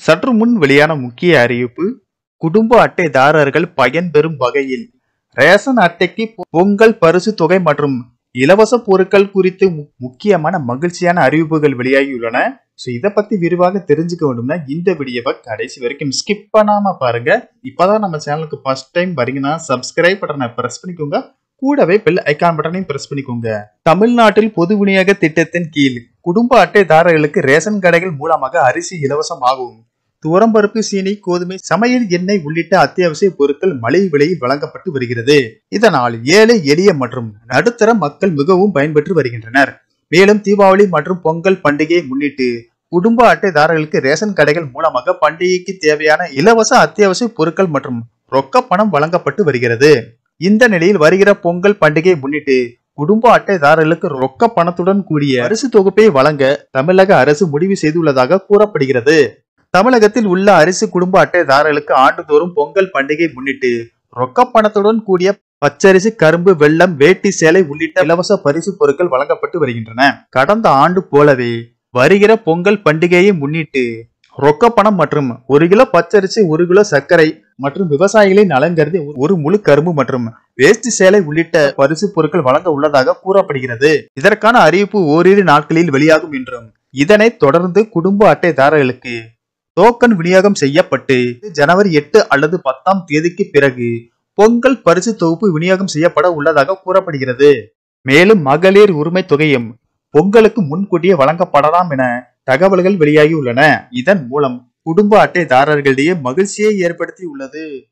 சற்று முன் வெளியான முக்கிய அறிவிப்பு. குடும்ப அட்டைதாரர்கள் பயன்பெறும் வகையில் ரேஷன் அட்டைக்கு பொங்கல் பரிசு தொகை மற்றும் இலவச பொருட்கள் குறித்து முக்கியமான மகிழ்ச்சியான அறிவிப்புகள் வெளியாகியுள்ளன. இதை பத்தி விரிவாக தெரிஞ்சுக்க வேண்டும்னா இந்த வீடியோவை கடைசி வரைக்கும் ஸ்கிப் பண்ணாம பாருங்க. இப்பதான் நம்ம சேனலுக்கு ஃபர்ஸ்ட் டைம் வரீங்கன்னா சப்ஸ்கிரைப் பட்டனை பிரஸ் பண்ணிக்கோங்க. கூடவே பெல் ஐகான் பட்டனையும் பிரஸ் பண்ணிக்கோங்க. தமிழ்நாட்டில் பொது விநியோக திட்டத்தின் கீழ் குடும்ப அட்டைதாரர்களுக்கு ரேஷன் கடைகள் மூலமாக அரிசி இலவசமாகும். துவரம்பருப்பு, சீனி, கோதுமை, சமையல் எண்ணெய் உள்ளிட்ட அத்தியாவசிய பொருட்கள் மலிவு விலையில் வழங்கப்பட்டு வருகிறது. இதனால் ஏழை, எளிய மற்றும் நடுத்தர மக்கள் மிகவும் பயன்பெற்று வருகின்றனர். மேலும் தீபாவளி மற்றும் பொங்கல் பண்டிகையை முன்னிட்டு குடும்ப அட்டைதாரர்களுக்கு ரேஷன் கடைகள் மூலமாக பண்டிகைக்கு தேவையான இலவச அத்தியாவசிய பொருட்கள் மற்றும் ரொக்க பணம் வழங்கப்பட்டு வருகிறது. இந்த நிலையில் வருகிற பொங்கல் பண்டிகையை முன்னிட்டு குடும்ப அட்டைதாரர்களுக்கு ரொக்க பணத்துடன் கூடிய பரிசு தொகுப்பை வழங்க தமிழக அரசு முடிவு செய்துள்ளதாக கூறப்படுகிறது. தமிழகத்தில் உள்ள அரிசி குடும்ப அட்டைதாரர்களுக்கு ஆண்டுதோறும் பொங்கல் பண்டிகை முன்னிட்டு ரொக்க பணத்துடன் கூடிய பச்சரிசி, கரும்பு, வெல்லம், வேட்டி, சேலை உள்ளிட்ட இலவச பரிசு பொருட்கள் வழங்கப்பட்டு வருகின்றன. கடந்த ஆண்டு போலவே வருகிற பொங்கல் பண்டிகையை முன்னிட்டு ரொக்க பணம் மற்றும் 1 கிலோ பச்சரிசி, 1 கிலோ சர்க்கரை மற்றும் விவசாயிகளின் நலன் கருதி 1 முழு கரும்பு மற்றும் வேஷ்டி, சேலை உள்ளிட்ட பரிசு பொருட்கள் வழங்க உள்ளதாக கூறப்படுகிறது. இதற்கான அறிவிப்பு ஓரிரு நாட்களில் வெளியாகும் என்றும் இதனைத் தொடர்ந்து குடும்ப அட்டைதாரர்களுக்கு டோக்கன் விநியோகம் செய்யப்பட்டு ஜனவரி 8 அல்லது 10ஆம் தேதிக்கு பிறகு பொங்கல் பரிசு தொகுப்பு விநியோகம் செய்யப்பட உள்ளதாக கூறப்படுகிறது. மேலும் மகளிர் உரிமை தொகையும் பொங்கலுக்கு முன்கூட்டியே வழங்கப்படலாம் என தகவல்கள் வெளியாகி உள்ளன. இதன் மூலம் குடும்ப அட்டைதாரர்களிடையே மகிழ்ச்சியை ஏற்படுத்தி உள்ளது.